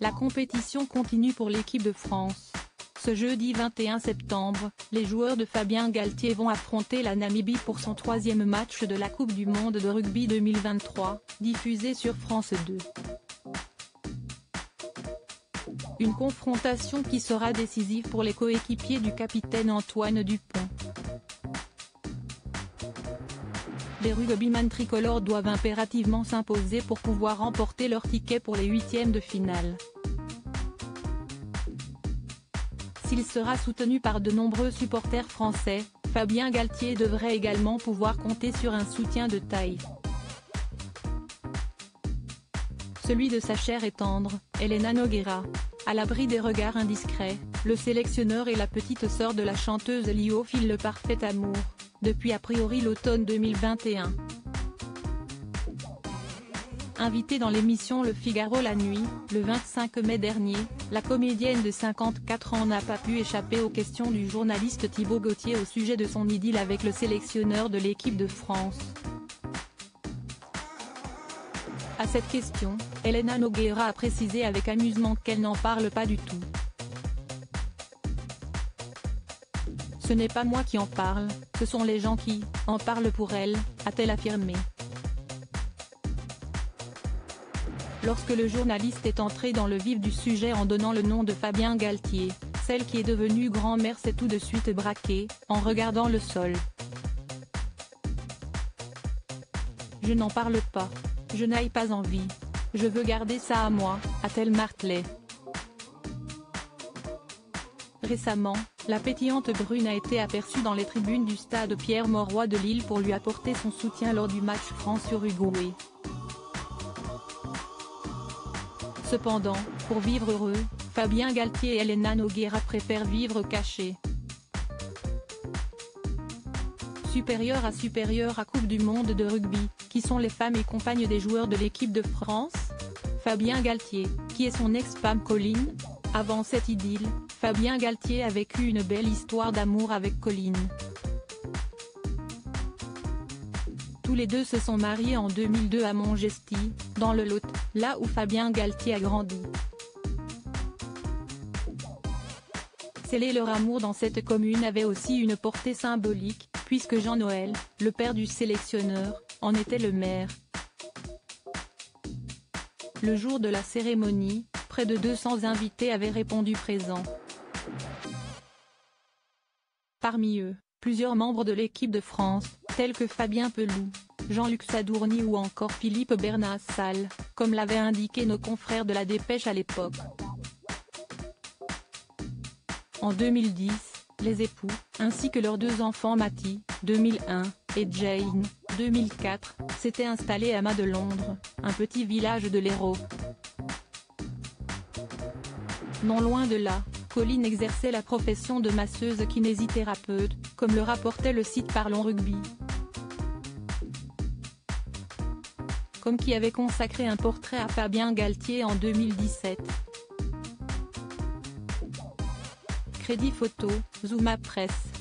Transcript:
La compétition continue pour l'équipe de France. Ce jeudi 21 septembre, les joueurs de Fabien Galthié vont affronter la Namibie pour son 3e match de la Coupe du monde de rugby 2023, diffusé sur France 2. Une confrontation qui sera décisive pour les coéquipiers du capitaine Antoine Dupont. Les rugbyman tricolores doivent impérativement s'imposer pour pouvoir remporter leur ticket pour les 8e de finale. S'il sera soutenu par de nombreux supporters français, Fabien Galthié devrait également pouvoir compter sur un soutien de taille. Celui de sa chère et tendre, Elena Nogueira. À l'abri des regards indiscrets, le sélectionneur et la petite sœur de la chanteuse Lio filent le parfait amour, depuis a priori l'automne 2021. Invitée dans l'émission Le Figaro la nuit, le 25 mai dernier, la comédienne de 54 ans n'a pas pu échapper aux questions du journaliste Thibaut Gauthier au sujet de son idylle avec le sélectionneur de l'équipe de France. À cette question, Elena Nogueira a précisé avec amusement qu'elle n'en parle pas du tout. Ce n'est pas moi qui en parle, ce sont les gens qui en parlent pour elle, a-t-elle affirmé. Lorsque le journaliste est entré dans le vif du sujet en donnant le nom de Fabien Galthié, celle qui est devenue grand-mère s'est tout de suite braquée, en regardant le sol. Je n'en parle pas. Je n'ai pas envie. Je veux garder ça à moi, a-t-elle martelé. Récemment, la pétillante brune a été aperçue dans les tribunes du stade Pierre-Mauroy de Lille pour lui apporter son soutien lors du match France-Uruguay. Cependant, pour vivre heureux, Fabien Galthié et Elena Nogueira préfèrent vivre cachés. Supérieure à Coupe du monde de rugby, qui sont les femmes et compagnes des joueurs de l'équipe de France? Fabien Galthié, qui est son ex-femme Colline? Avant cette idylle, Fabien Galthié a vécu une belle histoire d'amour avec Colline. Tous les deux se sont mariés en 2002 à Montgesty, dans le Lot, là où Fabien Galthié a grandi. Sceller leur amour dans cette commune avait aussi une portée symbolique, puisque Jean-Noël, le père du sélectionneur, en était le maire. Le jour de la cérémonie, près de 200 invités avaient répondu présents. Parmi eux, plusieurs membres de l'équipe de France, tels que Fabien Pelou, Jean-Luc Sadourny ou encore Philippe Bernassal, comme l'avaient indiqué nos confrères de la Dépêche à l'époque. En 2010, les époux, ainsi que leurs 2 enfants Matty, 2001, et Jane, 2004, s'étaient installés à Mas de Londres, un petit village de l'Hérault. Non loin de là, Colline exerçait la profession de masseuse kinésithérapeute, comme le rapportait le site Parlons Rugby. Comme qui avait consacré un portrait à Fabien Galthié en 2017. Crédit photo, Zooma Presse.